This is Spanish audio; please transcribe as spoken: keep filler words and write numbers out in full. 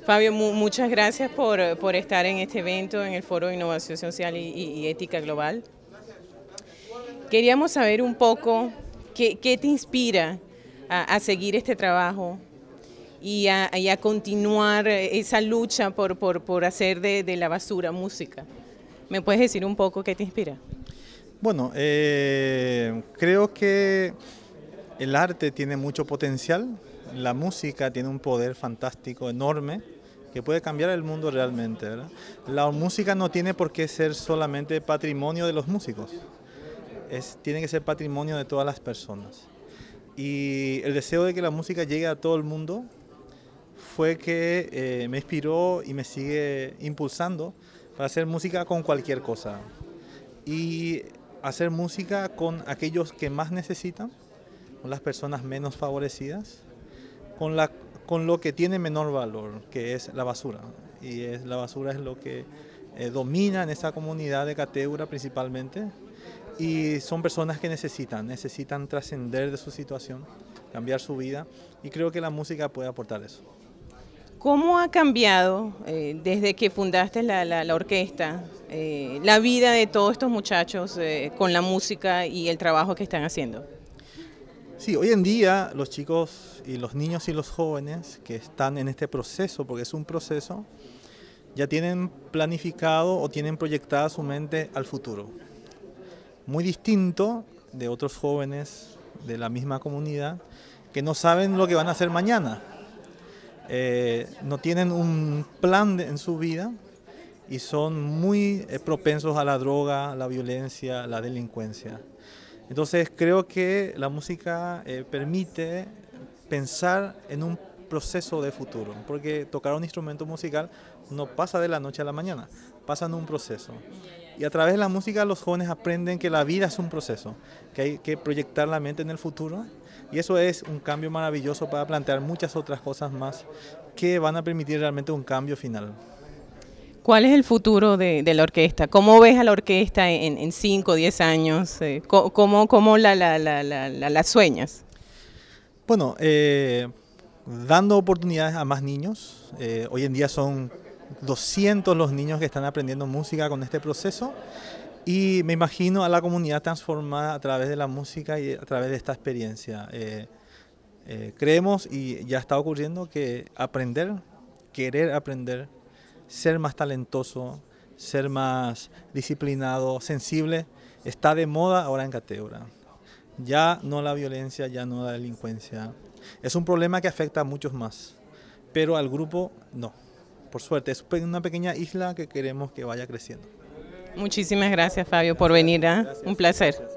Fabio, mu muchas gracias por, por estar en este evento, en el Foro de Innovación Social y, y, y Ética Global. Queríamos saber un poco qué, qué te inspira a, a seguir este trabajo y a, y a continuar esa lucha por, por, por hacer de, de la basura música. ¿Me puedes decir un poco qué te inspira? Bueno, eh, creo que el arte tiene mucho potencial, la música tiene un poder fantástico, enorme, que puede cambiar el mundo realmente, ¿verdad? La música no tiene por qué ser solamente patrimonio de los músicos, es, tiene que ser patrimonio de todas las personas. Y el deseo de que la música llegue a todo el mundo fue que eh, me inspiró y me sigue impulsando para hacer música con cualquier cosa. Y hacer música con aquellos que más necesitan, con las personas menos favorecidas, con, la, con lo que tiene menor valor, que es la basura. Y es, la basura es lo que eh, domina en esa comunidad de Cateura principalmente. Y son personas que necesitan, necesitan trascender de su situación, cambiar su vida. Y creo que la música puede aportar eso. ¿Cómo ha cambiado eh, desde que fundaste la, la, la orquesta eh, la vida de todos estos muchachos eh, con la música y el trabajo que están haciendo? Sí, hoy en día los chicos y los niños y los jóvenes que están en este proceso, porque es un proceso, ya tienen planificado o tienen proyectada su mente al futuro. Muy distinto de otros jóvenes de la misma comunidad que no saben lo que van a hacer mañana. Eh, no tienen un plan de, en su vida y son muy eh, propensos a la droga, a la violencia, a la delincuencia. Entonces creo que la música eh, permite pensar en un proceso de futuro, porque tocar un instrumento musical no pasa de la noche a la mañana, pasa en un proceso. Y a través de la música los jóvenes aprenden que la vida es un proceso, que hay que proyectar la mente en el futuro. Y eso es un cambio maravilloso para plantear muchas otras cosas más que van a permitir realmente un cambio final. ¿Cuál es el futuro de, de la orquesta? ¿Cómo ves a la orquesta en cinco o diez años? ¿Cómo, cómo la, la, la, la, la sueñas? Bueno, eh, dando oportunidades a más niños. Eh, hoy en día son doscientos los niños que están aprendiendo música con este proceso. Y me imagino a la comunidad transformada a través de la música y a través de esta experiencia. Eh, eh, creemos, y ya está ocurriendo, que aprender, querer aprender, ser más talentoso, ser más disciplinado, sensible, está de moda ahora en Cateura. Ya no la violencia, ya no la delincuencia. Es un problema que afecta a muchos más, pero al grupo no. Por suerte, es una pequeña isla que queremos que vaya creciendo. Muchísimas gracias, Fabio, por venir. ¿eh? Un placer.